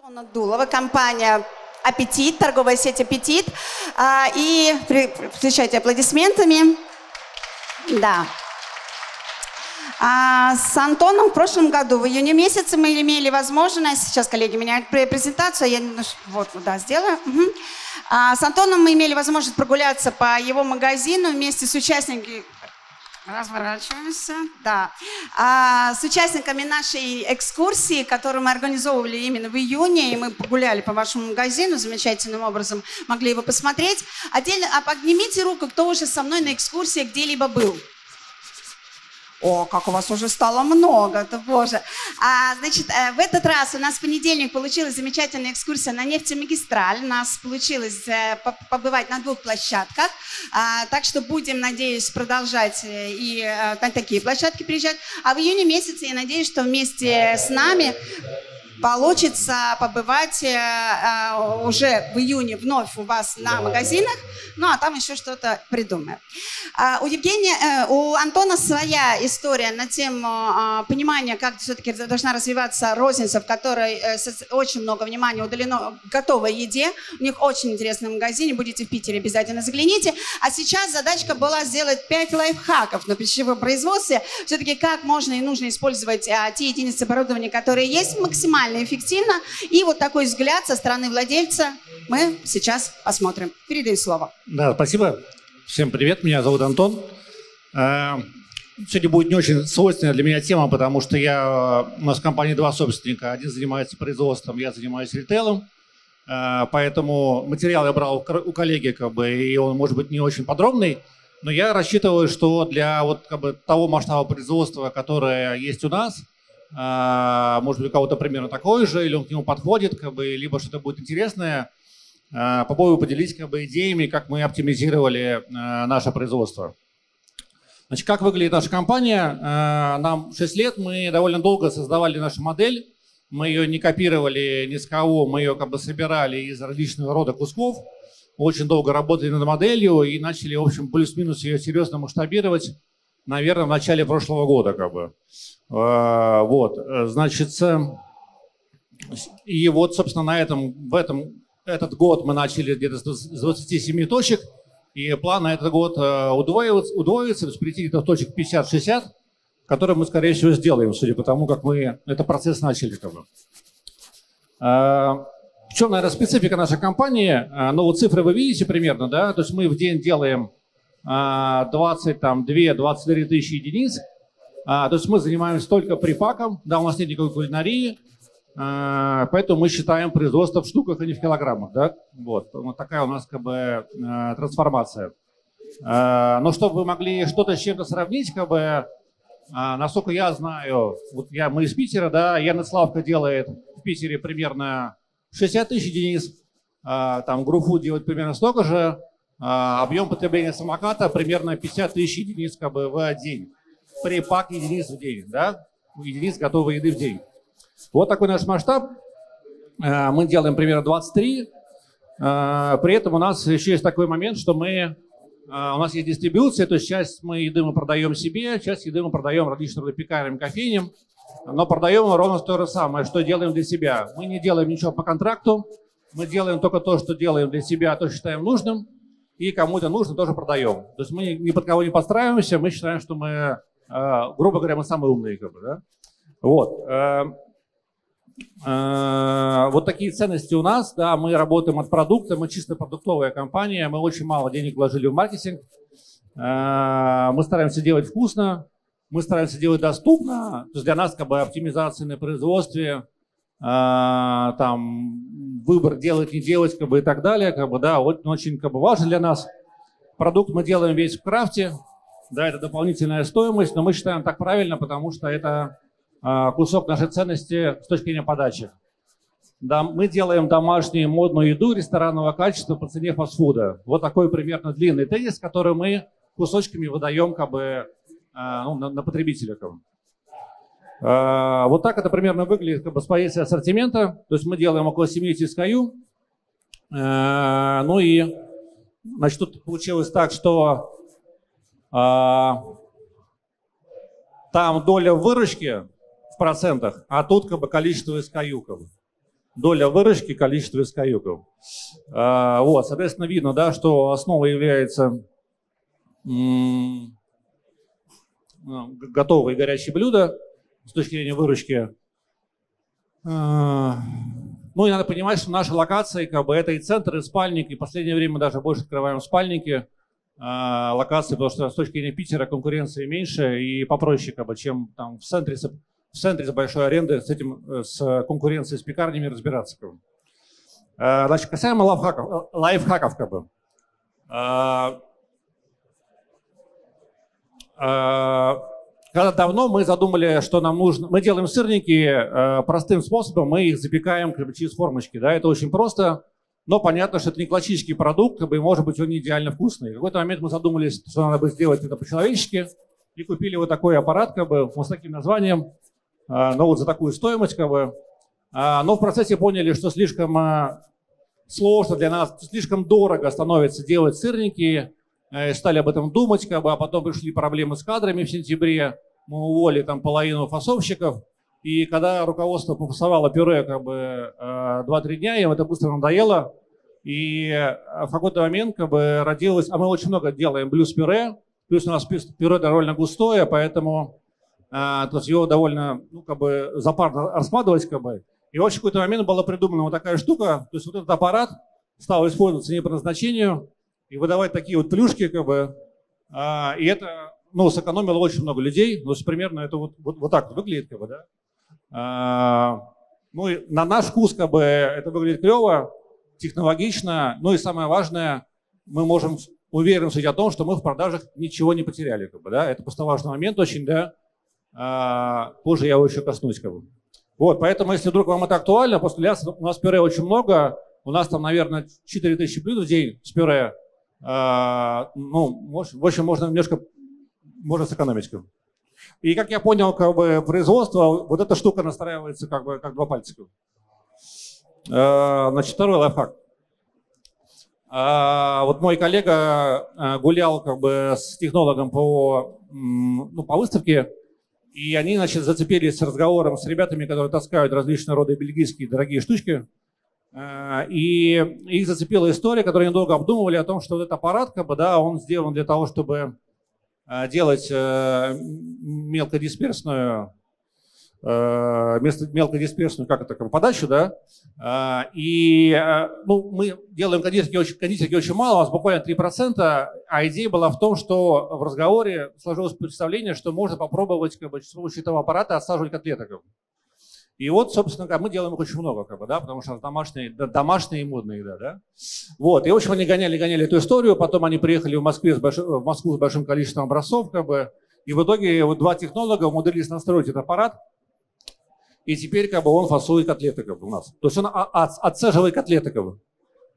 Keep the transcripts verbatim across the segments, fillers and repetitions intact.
Антона Дулова, компания «Аппетит», торговая сеть «Аппетит». А, и встречайте аплодисментами. Да. А, с Антоном в прошлом году, в июне месяце, мы имели возможность, сейчас коллеги меняют презентацию, я вот, да, сделаю. Угу. А, с Антоном мы имели возможность прогуляться по его магазину вместе с участниками. Разворачиваемся, да. А, с участниками нашей экскурсии, которую мы организовывали именно в июне, и мы погуляли по вашему магазину, замечательным образом могли его посмотреть. Отдельно, а поднимите руку, кто уже со мной на экскурсии где-либо был. О, как у вас уже стало много-то, боже. А, значит, в этот раз у нас в понедельник получилась замечательная экскурсия на нефтемагистраль. У нас получилось побывать на двух площадках. А, так что будем, надеюсь, продолжать и на такие площадки приезжать. А в июне месяце я надеюсь, что вместе с нами получится побывать а, уже в июне вновь у вас на магазинах. Ну, а там еще что-то придумаем. А, у Евгения, у Антона своя история на тему а, понимания, как все-таки должна развиваться розница, в которой а, очень много внимания уделено готовой еде. У них очень интересный магазин, будете в Питере, обязательно загляните. А сейчас задачка была сделать пять лайфхаков на пищевом производстве. Все-таки как можно и нужно использовать а, те единицы оборудования, которые есть, максимально эффективно. И вот такой взгляд со стороны владельца мы сейчас посмотрим. Передаю слово. Да, спасибо. Всем привет, меня зовут Антон. Сегодня будет не очень свойственная для меня тема, потому что я, у нас в компании два собственника. Один занимается производством, я занимаюсь ритейлом. Поэтому материал я брал у коллеги, как бы, и он может быть не очень подробный. Но я рассчитываю, что для вот, как бы, того масштаба производства, которое есть у нас, может быть, у кого-то примерно такой же, или он к нему подходит, как бы, либо что-то будет интересное. Попробую поделиться, как бы, идеями, как мы оптимизировали наше производство. Значит, как выглядит наша компания? Нам шесть лет, мы довольно долго создавали нашу модель. Мы ее не копировали ни с кого, мы ее как бы собирали из различного рода кусков. Очень долго работали над моделью и начали, в общем, плюс-минус ее серьезно масштабировать, наверное, в начале прошлого года, как бы. Вот, значит, и вот, собственно, на этом, в этом, этот год мы начали где-то с двадцати семи точек, и план на этот год удвоится, удвоится, то есть прийти где-то в точек пятьдесят-шестьдесят, которые мы, скорее всего, сделаем, судя по тому, как мы этот процесс начали, как бы. В чем, наверное, специфика нашей компании? Ну, вот цифры вы видите примерно, да, то есть мы в день делаем двадцать две — двадцать три тысячи единиц. А, то есть мы занимаемся только припаком, да, у нас нет никакой кулинарии, а, поэтому мы считаем производство в штуках, а не в килограммах, да, вот, вот такая у нас, как бы, а, трансформация. А, но чтобы вы могли что-то с чем-то сравнить, как бы, а, насколько я знаю, вот я, мы из Питера, да, Яна Славка делает в Питере примерно шестьдесят тысяч единиц, а, там Груфуд делает примерно столько же, а, объем потребления самоката примерно пятьдесят тысяч единиц, как бы, в день. Припак единиц в день, да, единиц готовой еды в день. Вот такой наш масштаб. Мы делаем примерно двадцать три. При этом у нас еще есть такой момент, что мы, у нас есть дистрибьюция, то есть часть мы еды мы продаем себе, часть еды мы продаем различным пекарям, кофейням, но продаем ровно то же самое, что делаем для себя. Мы не делаем ничего по контракту, мы делаем только то, что делаем для себя, то считаем нужным, и кому-то нужно, тоже продаем. То есть мы ни под кого не подстраиваемся, мы считаем, что мы, Uh, грубо говоря, мы самые умные, как бы, да? Вот. Uh, uh, вот такие ценности у нас, да, мы работаем от продукта, мы чисто продуктовая компания, мы очень мало денег вложили в маркетинг, uh, мы стараемся делать вкусно, мы стараемся делать доступно, то есть для нас, как бы, оптимизация на производстве, uh, там, выбор делать, не делать, как бы, и так далее, как бы, да, вот, очень, как бы, важно для нас. Продукт мы делаем весь в крафте. Да, это дополнительная стоимость, но мы считаем так правильно, потому что это а, кусок нашей ценности с точки зрения подачи. Да, мы делаем домашнюю модную еду ресторанного качества по цене фастфуда. Вот такой примерно длинный тезис, который мы кусочками выдаем, как бы, а, ну, на, на потребителя. Как бы. А, вот так это примерно выглядит, как бы, с позиции ассортимента. То есть мы делаем около семидесяти эс кей ю. А, ну и, значит, тут получилось так, что там доля выручки в процентах, а тут, как бы, количество эс кей ю. Как бы. доля выручки, количество эс кей ю-ков. Вот, соответственно, видно, да, что основой является готовые горячие блюда с точки зрения выручки. Ну и надо понимать, что наши локации, как бы, это и центр, и спальник, и в последнее время мы даже больше открываем спальники, локации, потому что с точки зрения Питера конкуренции меньше и попроще, как бы, чем там в центре, в центре с большой аренды с этим, с конкуренцией с пекарнями разбираться. Как бы. Значит, касаемо лайфхаков, лайфхаков как бы. Когда давно мы задумали, что нам нужно, мы делаем сырники э, простым способом, мы их запекаем как бы, через формочки, да, это очень просто, но понятно, что это не классический продукт, как бы, и может быть он не идеально вкусный. В какой-то момент мы задумались, что надо бы сделать это по-человечески, и купили вот такой аппарат, как бы, вот с таким названием, э, но вот за такую стоимость, как бы, э, но в процессе поняли, что слишком э, сложно для нас, слишком дорого становится делать сырники. Стали об этом думать, как бы, а потом пришли проблемы с кадрами в сентябре, мы уволили там половину фасовщиков, и когда руководство пофасовало пюре как бы два-три дня, им это быстро надоело, и в какой-то момент как бы родилось, а мы очень много делаем блюз-пюре, плюс у нас пюре довольно густое, поэтому то есть его довольно, ну, как бы запарно раскладывать, как бы, и в какой-то момент была придумана вот такая штука, то есть вот этот аппарат стал использоваться не по назначению, и выдавать такие вот плюшки, как бы, а, и это, ну, сэкономило очень много людей, ну, примерно это вот, вот, вот так выглядит, как бы, да. А, ну, и на наш вкус, как бы, это выглядит клево, технологично, ну, и самое важное, мы можем уверенно судить о том, что мы в продажах ничего не потеряли, как бы, да, это просто важный момент очень, да, а, позже я его еще коснусь, как бы. Вот, поэтому, если вдруг вам это актуально, после ляса у нас пюре очень много, у нас там, наверное, четыре тысячи блюд в день с пюре. Uh, ну, в общем, можно немножко можно сэкономить. И как я понял, как бы, производство, вот эта штука настраивается как бы как два пальца. Uh, значит, второй лайфхак. Uh, вот мой коллега uh, гулял как бы с технологом по, ну, по выставке, и они, значит, зацепились с разговором с ребятами, которые таскают различные роды бельгийские дорогие штучки. И их зацепила история, которую они долго обдумывали, о том, что вот этот аппарат, как бы, да, он сделан для того, чтобы делать мелкодисперсную, мелкодисперсную, как это, как бы, подачу, да. И, ну, мы делаем кондитерки очень, кондитерки очень мало, у нас буквально три процента, а идея была в том, что в разговоре сложилось представление, что можно попробовать, как бы, с помощью этого аппарата отсаживать котлеты. Как бы. И вот, собственно, мы делаем их очень много, как бы, да, потому что домашние, домашние и модные, да, да. Вот, и, в общем, они гоняли, гоняли эту историю, потом они приехали в, Москве с большим, в Москву с большим количеством образцов, как бы, и в итоге вот два технолога умудрились настроить этот аппарат, и теперь, как бы, он фасует котлеты, как бы, у нас. То есть он отсаживает котлеты, как бы.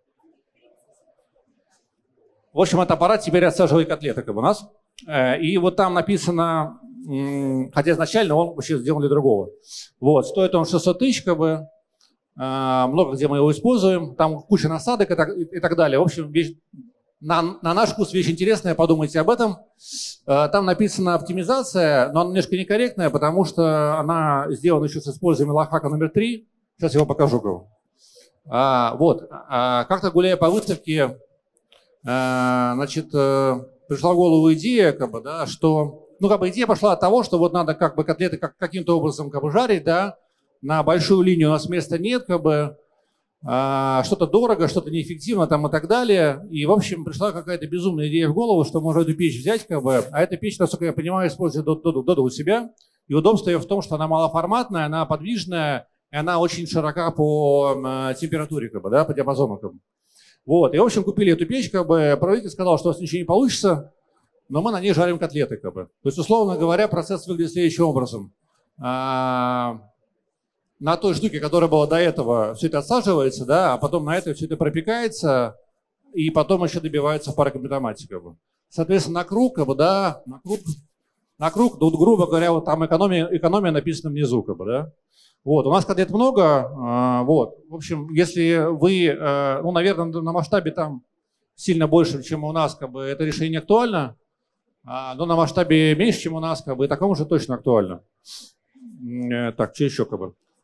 В общем, этот аппарат теперь отсаживает котлеты, как бы, у нас. И вот там написано... Хотя изначально он вообще сделан для другого. Вот, стоит он шестьсот тысяч, как бы, много где мы его используем, там куча насадок и так, и так далее. В общем, вещь, на, на наш вкус вещь интересная, подумайте об этом. Там написана оптимизация, но она немножко некорректная, потому что она сделана еще с использованием лайфхака номер три. Сейчас я его покажу. А, вот, а, как-то гуляя по выставке, а, значит, пришла в голову идея, как бы, да, что... Ну, как бы идея пошла от того, что вот надо как бы котлеты как, каким-то образом как бы жарить, да, на большую линию у нас места нет, как бы, а, что-то дорого, что-то неэффективно там и так далее. И, в общем, пришла какая-то безумная идея в голову, что можно эту печь взять, как бы, а эта печь, насколько я понимаю, использует Dodo у себя. И удобство ее в том, что она малоформатная, она подвижная, и она очень широка по а, температуре, как бы, да, по диапазону. Как бы. Вот, и, в общем, купили эту печь, как бы, правитель сказал, что у вас ничего не получится, но мы на ней жарим котлеты, как бы. То есть, условно говоря, процесс выглядит следующим образом. А, на той штуке, которая была до этого, все это отсаживается, да, а потом на этой все это пропекается, и потом еще добивается в парокомбиномате, как бы. Соответственно, на круг, как бы, да, на круг, на круг, ну, грубо говоря, вот там экономия, экономия написана внизу, как бы, да. Вот, у нас котлет много, а, вот. В общем, если вы, а, ну, наверное, на масштабе там сильно больше, чем у нас, как бы, это решение актуально. Но на масштабе меньше, чем у нас, как бы, и такому же точно актуально. Так, что еще, как бы?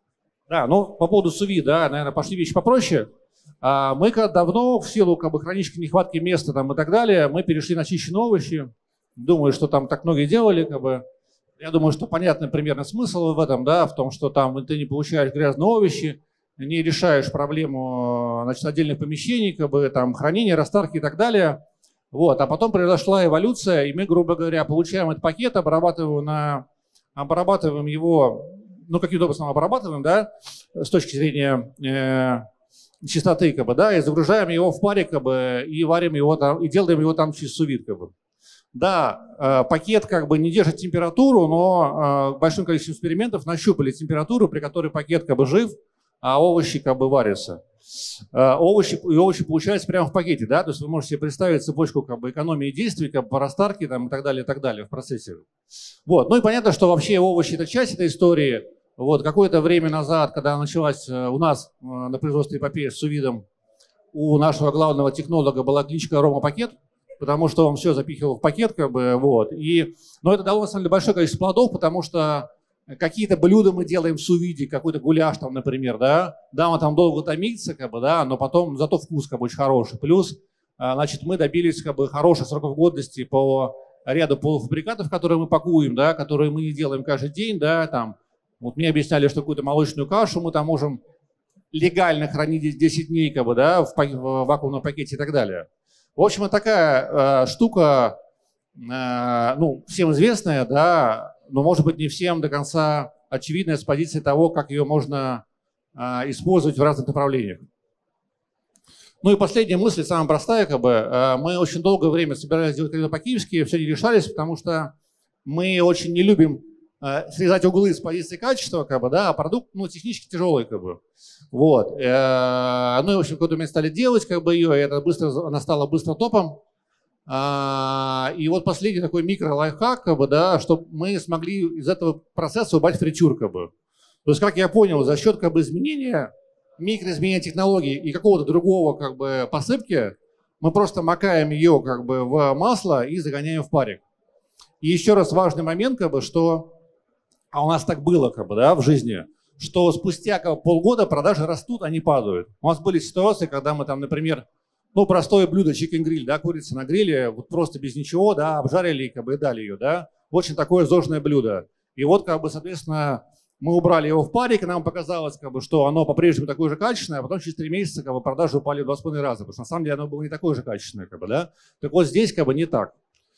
Да, ну по поводу суви, да, наверное, пошли вещи попроще. А, мы когда давно, в силу как бы хронической нехватки места там и так далее, мы перешли на чищенные овощи. Думаю, что там так многие делали, как бы. Я думаю, что понятный примерно смысл в этом, да, в том, что там ты не получаешь грязные овощи, не решаешь проблему, значит, отдельных помещений, как бы там хранения, растарки и так далее. Вот, а потом произошла эволюция, и мы, грубо говоря, получаем этот пакет, обрабатываем, на, обрабатываем его, ну, каким-то образом обрабатываем, да, с точки зрения э, чистоты, как бы, да, и загружаем его в паре, как бы, и варим его там, и делаем его там через су-вид, как бы. Да, пакет как бы не держит температуру, но большим количеством экспериментов нащупали температуру, при которой пакет как бы жив, а овощи как бы варятся. Овощи, и овощи получаются прямо в пакете, да, то есть вы можете себе представить цепочку как бы экономии действий, как бы по растарке там, и так далее, и так далее в процессе. Вот, ну и понятно, что вообще овощи это часть этой истории. Вот, какое-то время назад, когда началась у нас на производстве эпопея с су-видом, у нашего главного технолога была кличка Рома Пакет, потому что он все запихивал в пакет, как бы, вот. И, но это дало, на самом деле, большое количество плодов, потому что какие-то блюда мы делаем в су-виде, какой-то гуляш там, например, да, да, он там долго томится, как бы, да, но потом зато вкус как бы очень хороший. Плюс, значит, мы добились как бы хороших сроков годности по ряду полуфабрикатов, которые мы пакуем, да, которые мы не делаем каждый день, да, там. Вот мне объясняли, что какую-то молочную кашу мы там можем легально хранить десять дней, как бы, да, в, в вакуумном пакете и так далее. В общем, такая э, штука, э, ну, всем известная, да, но, может быть, не всем до конца очевидная с позиции того, как ее можно э, использовать в разных направлениях. Ну и последняя мысль, самая простая, как бы, э, мы очень долгое время собирались делать котлеты по-киевски, все не решались, потому что мы очень не любим э, срезать углы с позиции качества, как бы, да, а продукт, ну, технически тяжелый, как бы. Вот. Ну и, в общем, когда мы стали делать как бы ее, и это быстро, она стала быстро топом. И вот последний такой микро-лайфхак, как бы, да, чтобы мы смогли из этого процесса убрать фритюр. Как бы. То есть, как я понял, за счет как бы, изменения, микроизменения технологий и какого-то другого как бы, посыпки, мы просто макаем ее как бы, в масло и загоняем в парик. И еще раз важный момент, как бы, что а у нас так было как бы, да, в жизни, что спустя полгода продажи растут, а не падают. У нас были ситуации, когда мы там, например, ну, простое блюдо chicken grill, да, курица на гриле, вот просто без ничего, да, обжарили как бы, и дали ее, да. Очень такое зожное блюдо. И вот, как бы, соответственно, мы убрали его в парик, и нам показалось, как бы, что оно по-прежнему такое же качественное, а потом через три месяца как бы, продажи упали в два с половиной раза, потому что на самом деле оно было не такое же качественное, как бы, да. Так вот здесь как бы не так.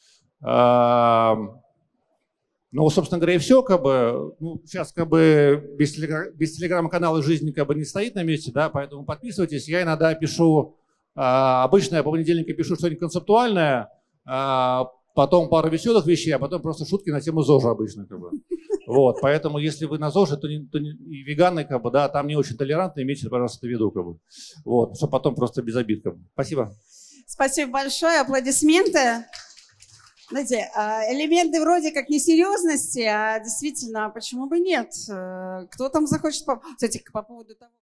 Ну, собственно говоря, и все, как бы, ну, сейчас как бы без, телеграм, без телеграм-канала жизнь как бы не стоит на месте, да, поэтому подписывайтесь. Я иногда пишу, а, обычно я по понедельникам пишу что-нибудь концептуальное, а, потом пару веселых вещей, а потом просто шутки на тему ЗОЖа обычно, как бы. Вот, поэтому если вы на ЗОЖе, то, не, то не, и веганы, как бы, да, там не очень толерантны, имейте, пожалуйста, в виду, как бы. Вот, чтобы потом просто без обид, как бы. Спасибо. Спасибо большое, аплодисменты. Знаете, элементы вроде как несерьезности, а действительно, почему бы нет? Кто там захочет... Кстати, по поводу того...